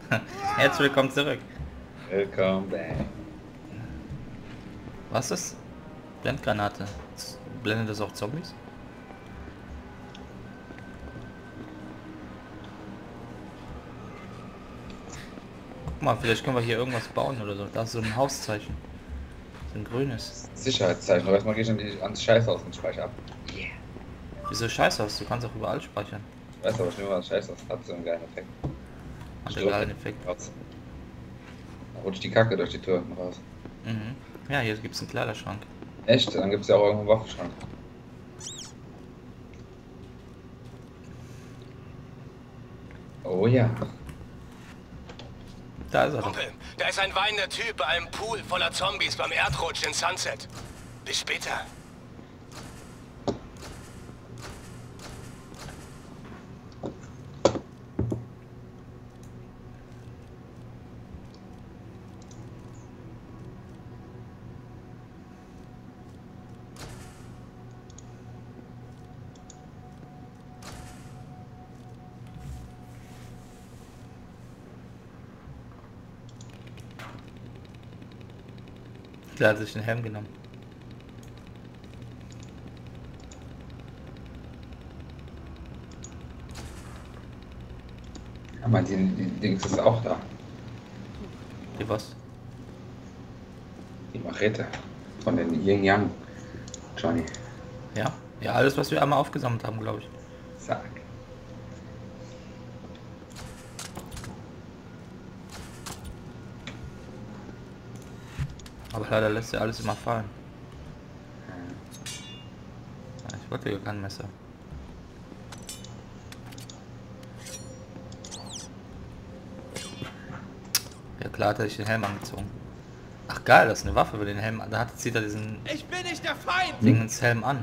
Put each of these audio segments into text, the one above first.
Herzlich willkommen zurück. Willkommen back. Was ist? Blendgranate. Blendet das auch Zombies? Guck mal, vielleicht können wir hier irgendwas bauen oder so. Da ist so ein Hauszeichen. So ein grünes. Sicherheitszeichen, aber erstmal gehe ich ans Scheißhaus und speichere ab. Wieso scheiße aus? Du kannst auch überall speichern. Ich weiß aber schon immer, das Scheißhaus hat so einen geilen Effekt. Hat einen geilen Effekt. Da rutscht die Kacke durch die Tür raus. Mhm. Ja, hier gibt es einen Kleiderschrank. Echt? Dann gibt es ja auch irgendwo einen Waffenschrank. Oh ja. Da ist er doch. Kumpel, da ist ein weinender Typ bei einem Pool voller Zombies beim Erdrutsch in Sunset. Bis später. Der hat sich den Helm genommen. Aber die Dings ist auch da. Die was? Die Machete. Von den Yin Yang. Johnny. Ja? Ja, alles was wir einmal aufgesammelt haben, glaube ich. Zack. Aber leider lässt er alles immer fallen. Ja, ich wollte hier kein Messer. Ja klar hat er sich den Helm angezogen. Ach geil, das ist eine Waffe, über den Helm. Zieht er diesen Ich bin nicht der Feind! Ding ins Helm an.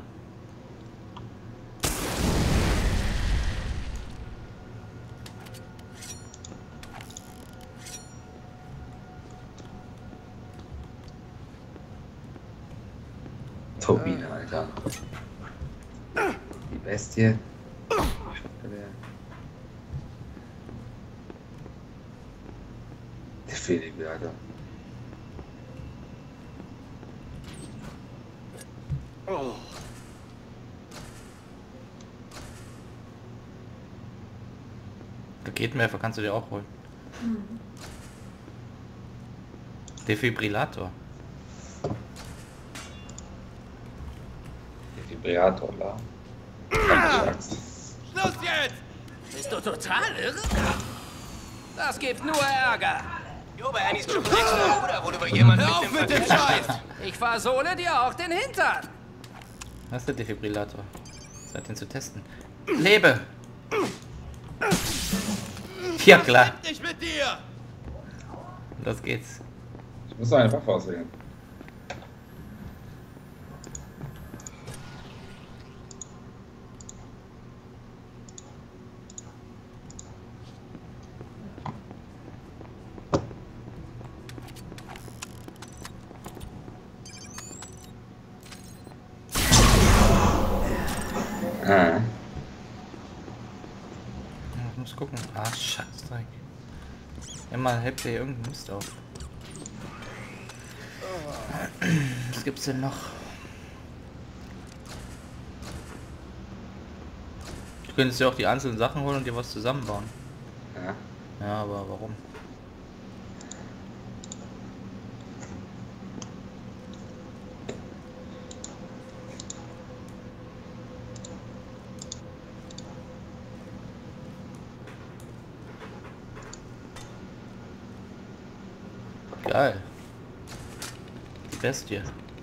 Turbine, Alter. Die Bestie. Der Felix, Alter. Oh. Raketenwerfer kannst du dir auch holen. Defibrillator. Defibrillator, da. Schluss jetzt! Bist du total irre? Das gibt nur Ärger. Jo, bei Annies Triple X oder wo du bei jemandem Hör auf mit dem Scheiß! Ich versohle dir auch den Hintern. Was ist der Defibrillator? Seid den zu testen. Lebe! Ja klar. Nicht mit dir! Los geht's. Ich muss noch eine Waffe auswählen. Ah. Ich muss gucken. Ah, Scheißdreck. Immer hebt ihr hier irgendeinen Mist auf. Was gibt's denn noch? Du könntest ja auch die einzelnen Sachen holen und dir was zusammenbauen. Ja. Ja, aber warum? Geil. Die Bestie.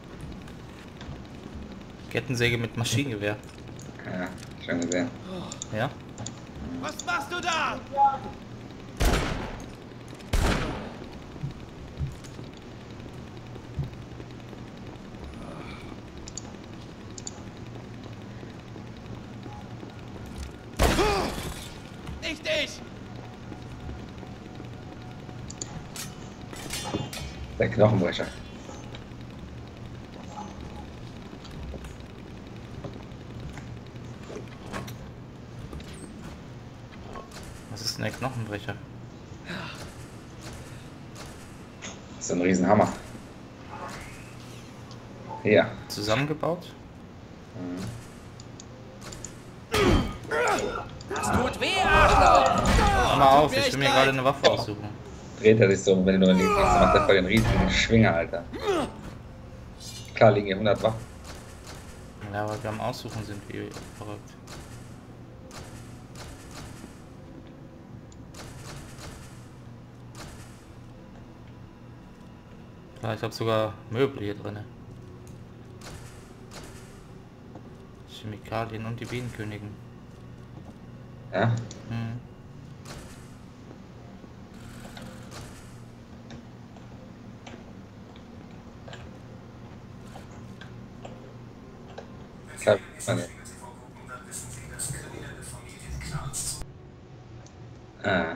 Kettensäge mit Maschinengewehr. Ja, schon gesehen. Ja? Was machst du da? Nicht ich! Der Knochenbrecher. Was ist denn der Knochenbrecher? ist so ein Riesenhammer. Ja. Zusammengebaut? Das tut weh, Arschloch! Hör mal auf, ich will mir gerade eine Waffe aussuchen. Dreht er sich so, wenn du nur in die Links machst, macht er voll den riesigen Schwinger, Alter. Klar liegen hier 100 Waffen. Ja, aber wir am Aussuchen sind wir verrückt. Klar, ich habe sogar Möbel hier drin. Chemikalien und die Bienenkönigin. Ja? Hm. Klar, meine. Ah.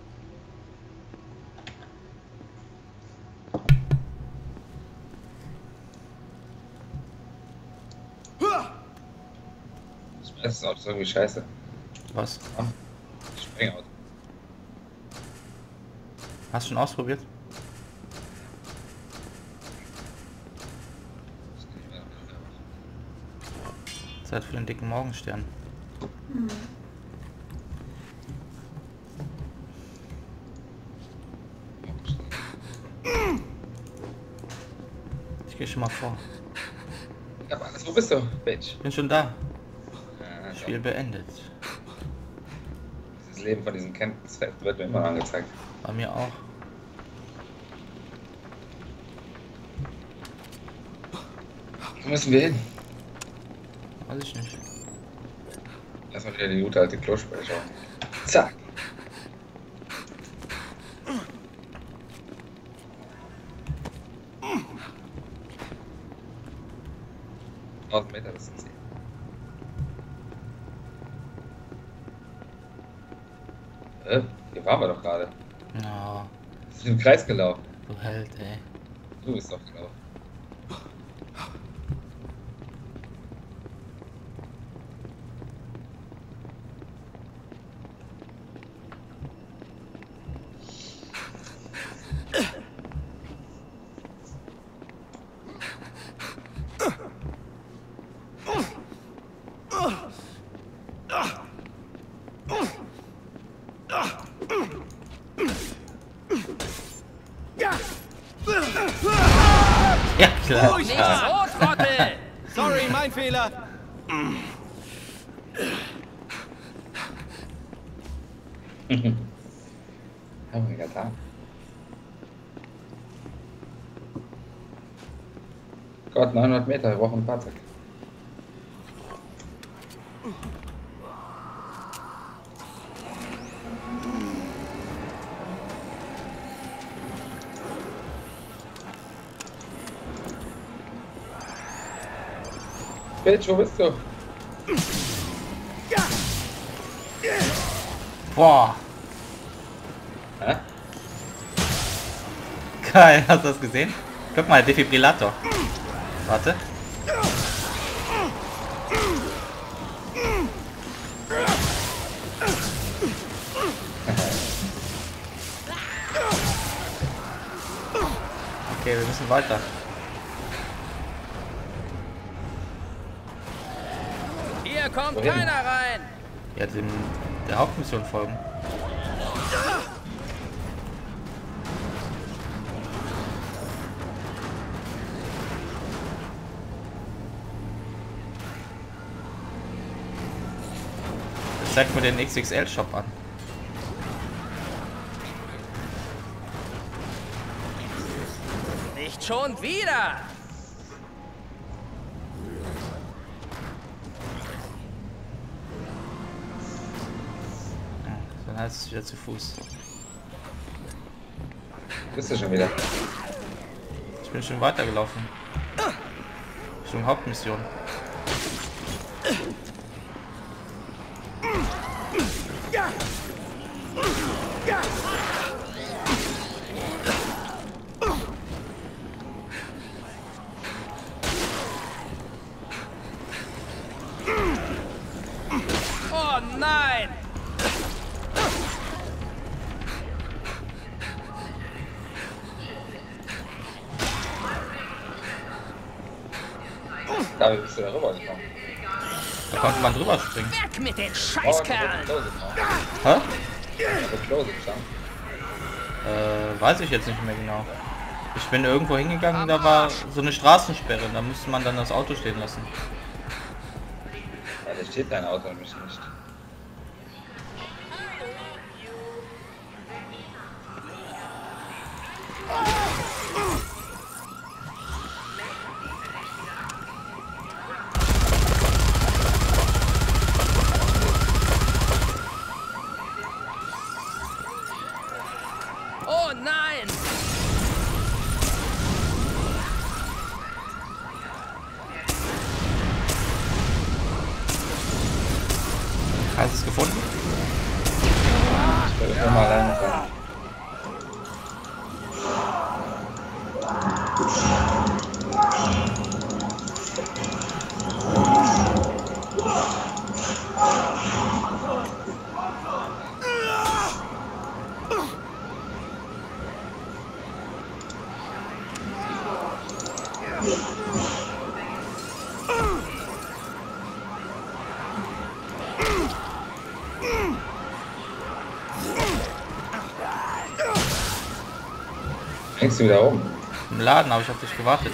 Das ist auch irgendwie scheiße. Was? Sprengauto. Hast du schon ausprobiert? Zeit für den dicken Morgenstern. Ich gehe schon mal vor. Ich hab alles. Wo bist du, Bitch? Bin schon da. Ja, Spiel beendet. dieses Leben von diesem Kenntnisfeld wird mir immer angezeigt. Bei mir auch. Wo müssen wir hin? Weiß ich nicht. Lass mal wieder die gute alte Klospülung schauen. Zack. Meter, das sind sie. Hier waren wir doch gerade. No, Wir sind im Kreis gelaufen. du Held, ey. Du bist doch gelaufen. Ja, klar. Nicht so, Trottel! Sorry, mein Fehler. Haben wir getan. Gott, 900 Meter, wir brauchen ein Fahrzeug. Bitch, wo bist du? Boah. Hä? Geil, hast du das gesehen? Guck mal, Defibrillator. Warte. Okay, wir müssen weiter. Hier kommt Wohin? keiner rein! Ja, der Hauptmission folgen. Das zeigt mir den XXL-Shop an. Nicht schon wieder! Dann heißt es wieder zu Fuß. Bist du schon wieder? Ich bin schon weitergelaufen. Richtung Hauptmission. Oh nein! Da bist du da rübergekommen. Da konnte man drüber springen. Weg mit den Oh, Scheißkerlen! Hä? Weiß ich jetzt nicht mehr genau. Ich bin irgendwo hingegangen, da war so eine Straßensperre, da musste man dann das Auto stehen lassen. Ja, da steht dein Auto nämlich nicht. Oh nein! Hast du es gefunden? Ich will immer alleine sein. Hängst du wieder oben? Im Laden habe ich auf dich gewartet.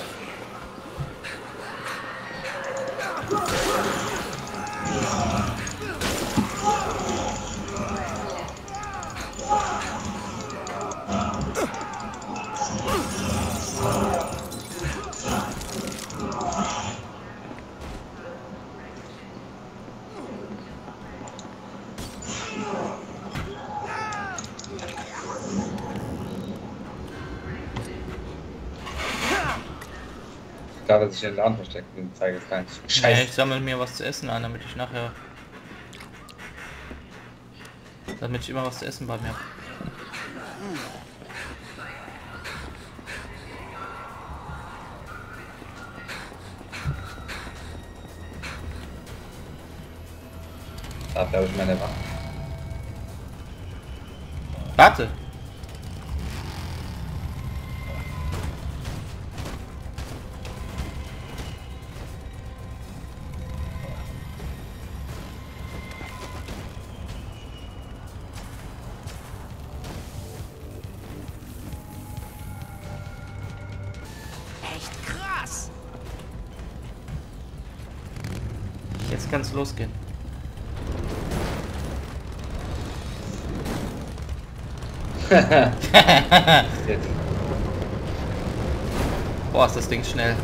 Klar, dass ich in den Laden versteckt bin, zeige es gar nicht. Ja, Scheiße. ich sammle mir was zu essen ein, damit ich nachher... Damit ich immer was zu essen bei mir habe. Dafür habe ich meine Waffe. Warte! Echt krass! Jetzt kann es losgehen. Jetzt. Boah, ist das Ding schnell.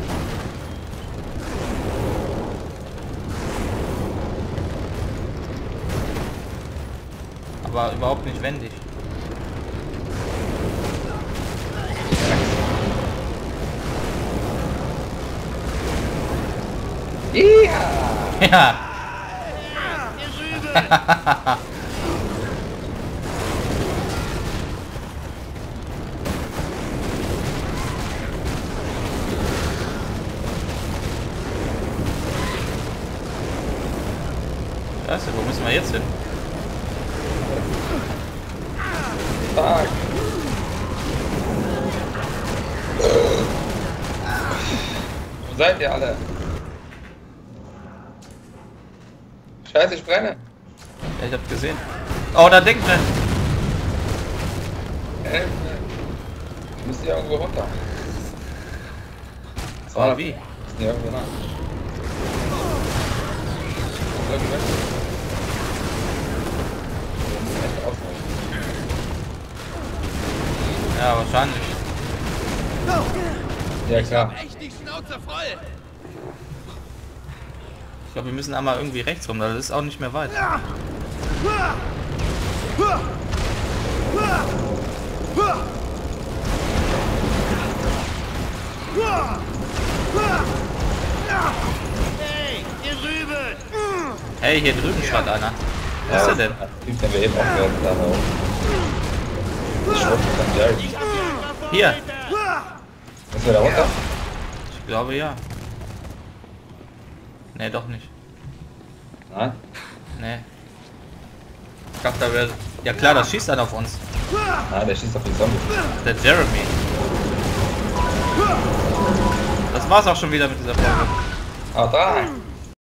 Aber überhaupt nicht wendig. Ja! Scheiße, wo müssen wir jetzt hin? Fuck. Wo seid ihr alle? Scheiße, ich brenne. Ja, ich hab's gesehen. Oh, da denkt man. Hilfe. Ich muss hier irgendwo runter. Oh, wie? Ist hier irgendwo nach. Ja, wahrscheinlich. Ja, klar. Echt die Schnauze voll! Ich glaube, wir müssen einmal irgendwie rechts rum, das ist auch nicht mehr weit. Hey, ihr Rüben! Hey, hier drüben stand einer. Wo ist er denn? Typ, den wir eben aufgehört da oben. Ich schwör, von Jerry. Hier. Müssen wir da runter? Ich glaube ja. Nee, doch nicht. Nein? Nee. Ich dachte, da wäre... Ja klar, das schießt dann auf uns. Nein, der schießt auf die Zombies. Der Jeremy. Das war's auch schon wieder mit dieser Folge. Haut rein.